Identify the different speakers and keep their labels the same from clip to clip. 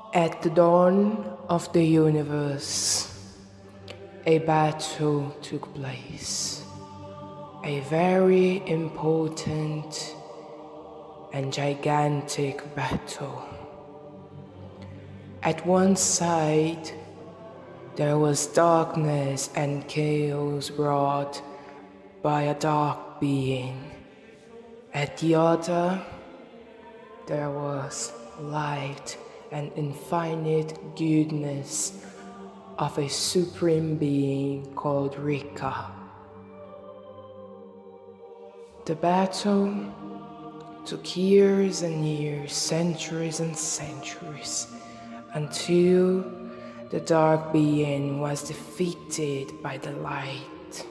Speaker 1: At the dawn of the universe, a battle took place. A very important and gigantic battle. At one side, there was darkness and chaos wrought by a dark being. At the other, there was light and infinite goodness of a supreme being called ריטואלז. The battle took years and years, centuries and centuries, until the dark being was defeated by the light,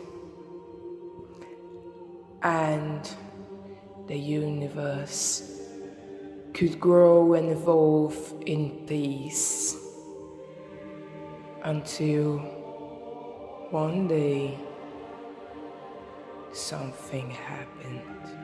Speaker 1: and the universe could grow and evolve in peace, until one day something happened.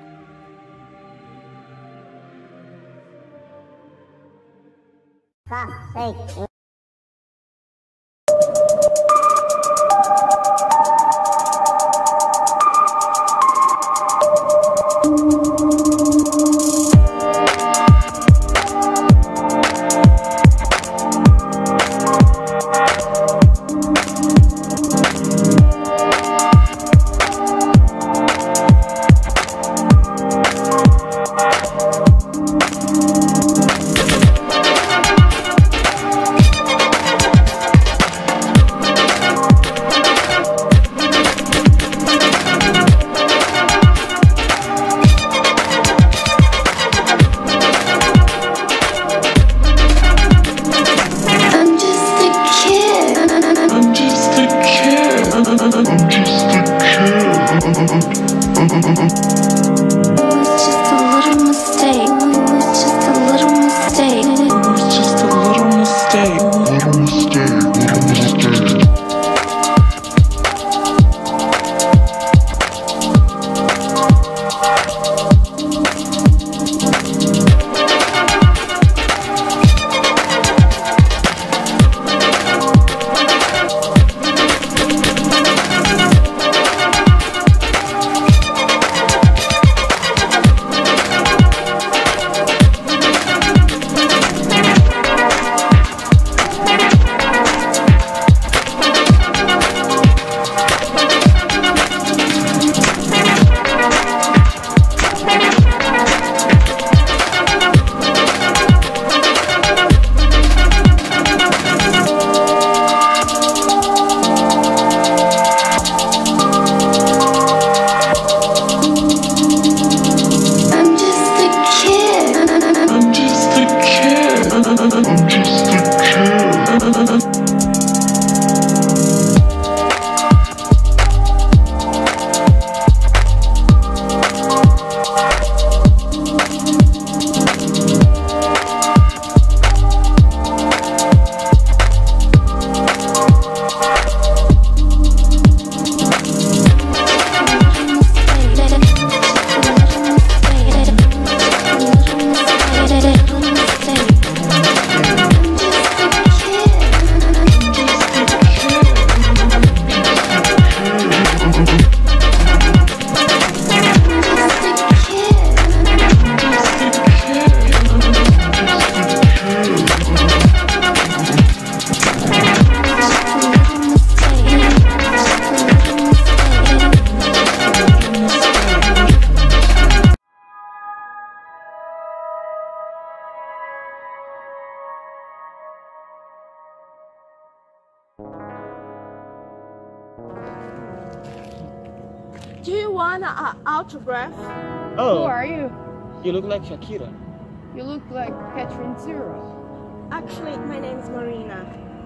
Speaker 2: Do you want an autograph?
Speaker 3: Oh.
Speaker 2: Who are you?
Speaker 3: You look like Shakira.
Speaker 2: You look like Catherine Zero.
Speaker 4: Actually, my name is Marina.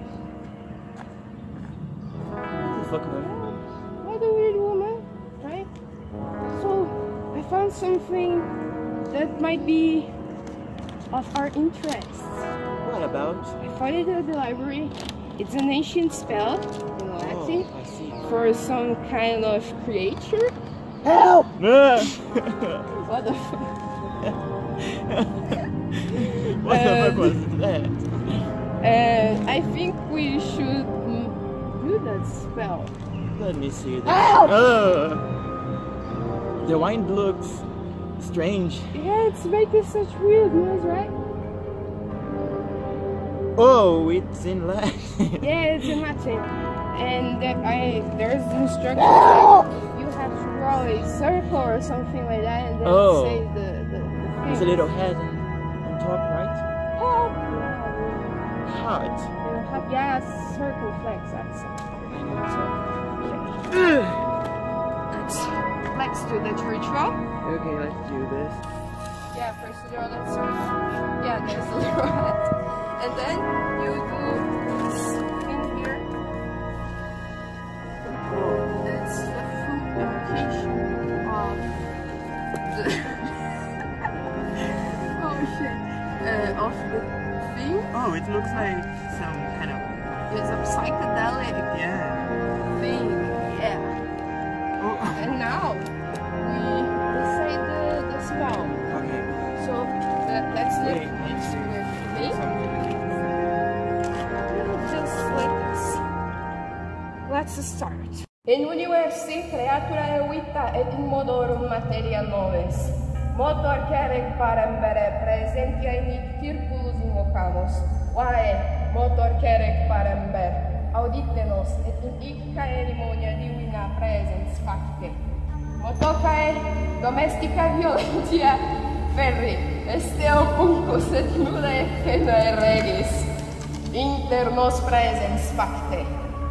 Speaker 3: You fuck man.
Speaker 2: What a weird woman, right? So, I found something that might be of our interest.
Speaker 3: What about?
Speaker 2: I found it at the library. It's an ancient spell in Latin
Speaker 3: I see.
Speaker 2: for some kind of creature.
Speaker 3: Help!
Speaker 2: What the fuck?
Speaker 3: What the fuck was that?
Speaker 2: And I think we should do that spell.
Speaker 3: Let me see that. The wine looks strange.
Speaker 2: Yeah, it's making such weird noise, right?
Speaker 3: Oh, it's in Latin.
Speaker 2: Yeah, it's in Latin. And there's instructions like you have to draw a circle or something like that, and then say the thing.
Speaker 3: There's a little head on top, right? Heart.
Speaker 2: Yeah, circle flex, that's it. Let's do the ritual.
Speaker 3: Okay, let's do this.
Speaker 2: Yeah, first you draw that circle. Yeah, there's a little head. And then you do this thing here. It's the full implication of the of the thing.
Speaker 3: Oh, it looks like some kind of...
Speaker 2: It's a psychedelic thing, yeah.
Speaker 3: Oh.
Speaker 2: And now we say the spell.
Speaker 3: Okay.
Speaker 2: So let's look
Speaker 3: Wait,
Speaker 2: with me. Just like this. Let's start. In universi creatura vita et in modorum materia noves. Motor carec parembere presentia in circulus invocamus. Vae motor carec parember. Audite nos et in icca erimonia divina presens facte. Motocae domestica violentia ferri. Esteo puncus et nulla effena regis. Inter nos presens facte.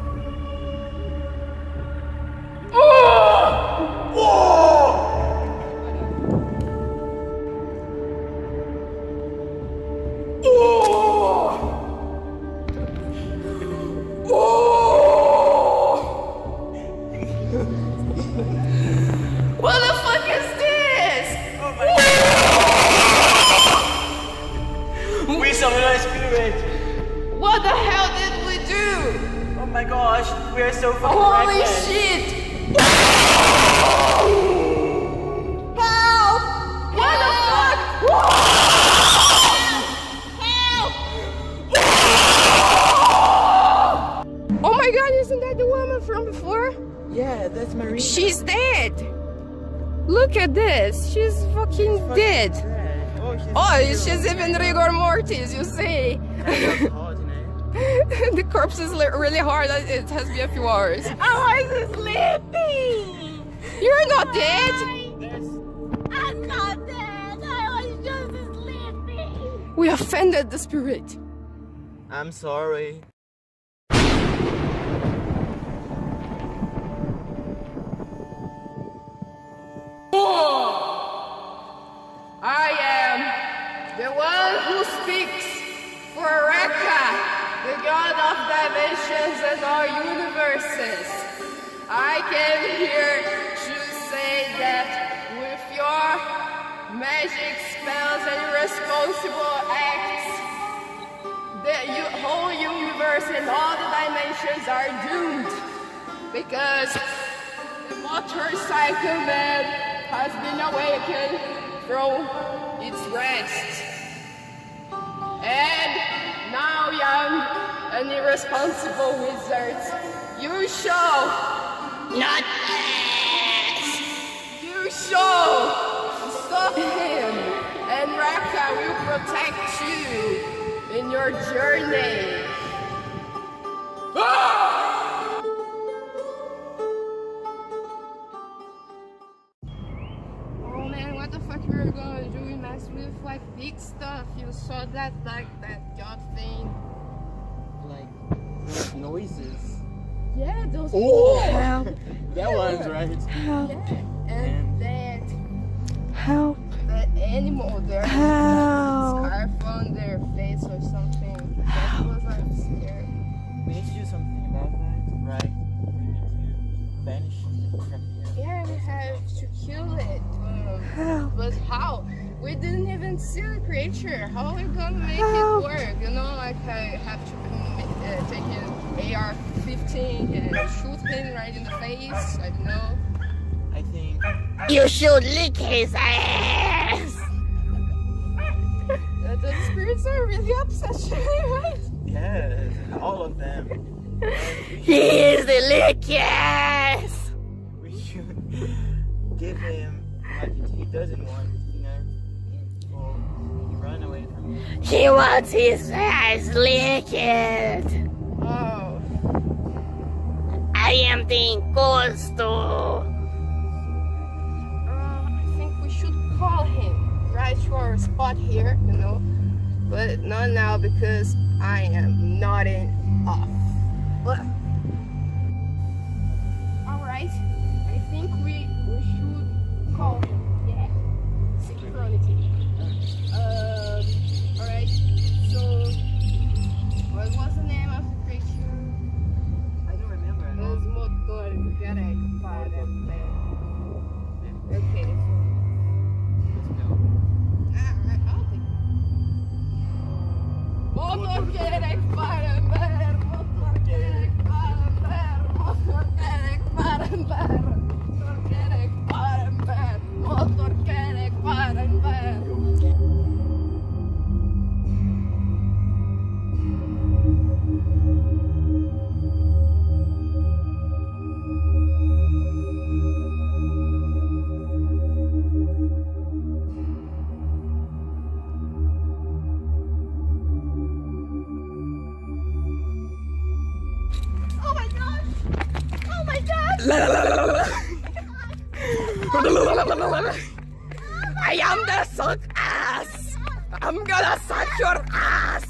Speaker 2: What the fuck is this?
Speaker 3: Oh my God. We summoned a spirit.
Speaker 2: What the hell did we do?
Speaker 3: Oh my gosh, we are so fucking
Speaker 2: Holy
Speaker 3: reckless.
Speaker 2: shit! Help! What the fuck? Help! Oh my god, isn't that the woman from before?
Speaker 3: Yeah, that's Marina.
Speaker 2: She's dead! Look at this, she's fucking dead. Oh, she's even rigor mortis, you see? The corpse is really hard, it has been a few hours.
Speaker 4: I was sleeping.
Speaker 2: You're not dead!
Speaker 4: I'm not dead. I was just sleeping.
Speaker 2: We offended the spirit.
Speaker 3: I'm sorry.
Speaker 2: I am the one who speaks for Rekka, the god of dimensions and all universes. I came here to say that with your magic spells and irresponsible acts, the whole universe and all the dimensions are doomed. Because the motorcycle man has been awakened from its rest. And now, young and irresponsible wizards, you shall not pass. You shall stop him, and Rekka will protect you in your journey. Oh man, what the fuck we were gonna do? We messed with like big stuff. You saw that like that god thing.
Speaker 3: Like noises.
Speaker 2: Yeah, those.
Speaker 3: Oh,
Speaker 2: Help!
Speaker 3: that one's right.
Speaker 2: Help! Yeah. And that
Speaker 1: Help!
Speaker 2: that animal there.
Speaker 1: Help!
Speaker 2: Scarf on their face or something. That was like scary.
Speaker 3: We need to do something about that, right? We need to banish it from here.
Speaker 2: Yeah, we have to kill it.
Speaker 1: Help!
Speaker 2: But how? We didn't even see the creature. How are we gonna make
Speaker 1: Help.
Speaker 2: it work? You know, like I have to take an AR-15 and shoot him right in the face. I don't know.
Speaker 3: I think...
Speaker 4: You should lick his ass.
Speaker 2: The spirits are really upset, right?
Speaker 3: Yes, all of them.
Speaker 4: He is delicious!
Speaker 3: We should give him what he doesn't want, you know? Or he run away from you.
Speaker 4: He wants his ass licked!
Speaker 2: Oh.
Speaker 4: I am the incosto!
Speaker 2: I think we should call him right to our spot here, you know? But not now because I am nodding off. Alright, I think we should call him. Yeah. Security. Alright, so what was the name of the creature?
Speaker 3: I don't remember at all.
Speaker 2: Os motores do Garec para. Okay, so.
Speaker 3: Let's go.
Speaker 2: Alright, I'll take it. Motor Garec para ver, motor Garec para ver, motor Garec para ver, motor Garec para ver, motor Garec para ver. Oh my gosh! Oh my gosh!
Speaker 4: I am the suck ass! I'm gonna suck your ass!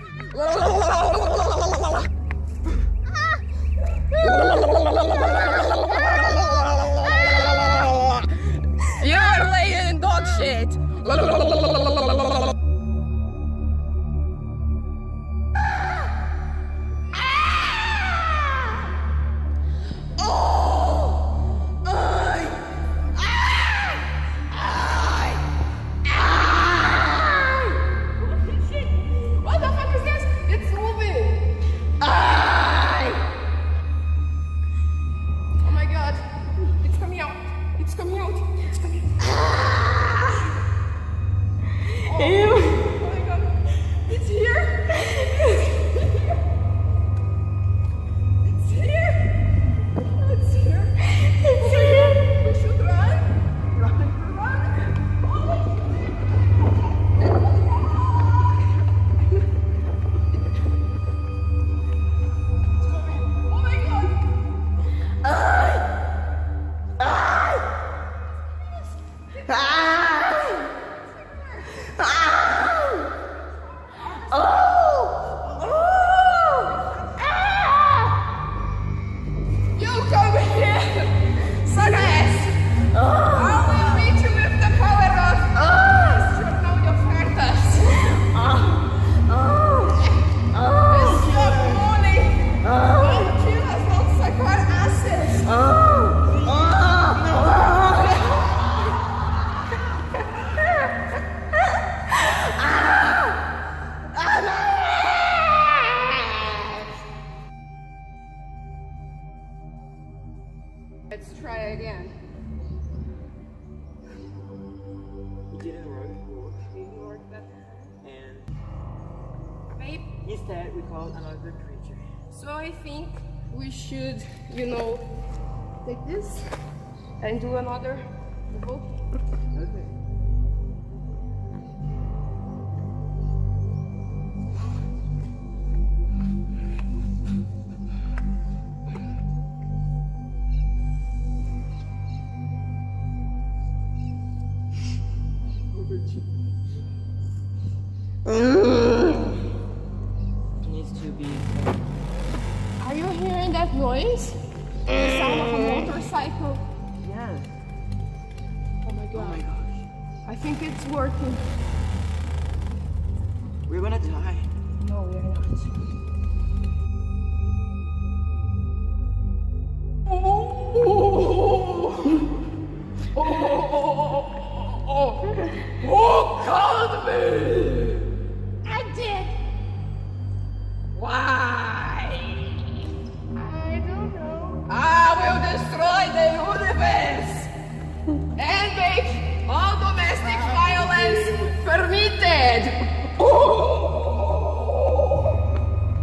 Speaker 4: You're laying dog shit!
Speaker 2: What the fuck is this? It's moving! Oh my god! It's coming out! It's coming out! It's coming out! Oh my god! It's here! It's here! It's here! It's here! We should run! Run! Run! Oh my god! You come here! Suck ass! I will beat you with the power of *****************************************************************************************************************************************************************************************************Let's try again.
Speaker 3: He didn't work.
Speaker 2: Didn't work that.
Speaker 3: And
Speaker 2: Maybe.
Speaker 3: instead, we called another creature.
Speaker 2: So I think we should, you know, take this and do another level.
Speaker 3: Okay. It needs to be.
Speaker 2: Are you hearing that noise? The sound of a motorcycle.
Speaker 3: Yeah.
Speaker 2: Oh my
Speaker 3: Oh my
Speaker 2: god.
Speaker 3: gosh.
Speaker 2: I think it's working.
Speaker 3: We're gonna die.
Speaker 2: No, we are not.
Speaker 4: Called me!
Speaker 2: I did!
Speaker 4: Why?
Speaker 2: I don't know.
Speaker 4: I will destroy the universe and make all domestic violence permitted.